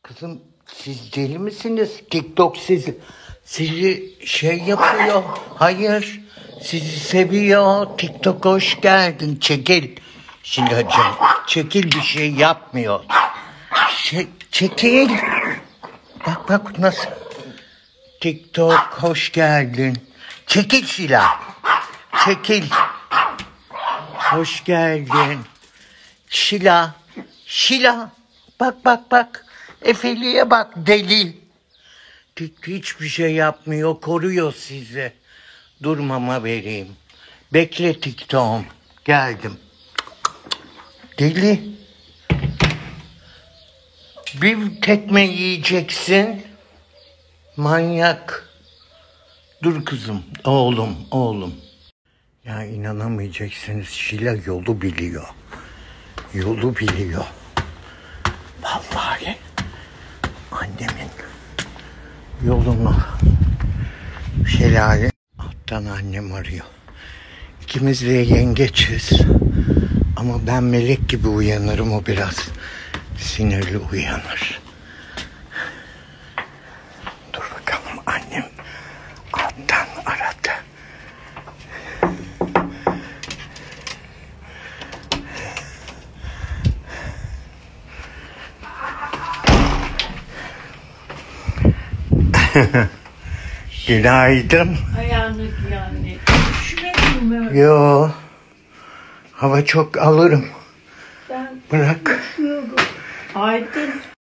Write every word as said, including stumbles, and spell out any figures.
Kızım siz deli misiniz? TikTok sizi, sizi şey yapıyor. Hayır. Sizi seviyor. TikTok hoş geldin. Çekil. Şilacığım. Çekil, bir şey yapmıyor. Şey, çekil. Bak bak nasıl. TikTok hoş geldin. Çekil Şila. Çekil. Hoş geldin. Şila. Şila. Bak bak bak. Efeli'ye bak, deli. Hiçbir şey yapmıyor. Koruyor sizi. Dur mama vereyim. Bekle TikTok'um. Geldim. Deli. Bir tekme yiyeceksin. Manyak. Dur kızım. Oğlum, oğlum. Ya inanamayacaksınız. Şila yolu biliyor. Yolu biliyor. Vallahi annemin yolunu. Şelale. Alttan annem arıyor. İkimiz de yengeçiz. Ama ben melek gibi uyanırım. O biraz sinirli uyanır. Dur bakalım, annem alttan aradı. Günaydın. Ayağını giy anne. Üşümedin mi? Yo. Hava çok alırım. Ben Bırak. üşüyorum. Aydın.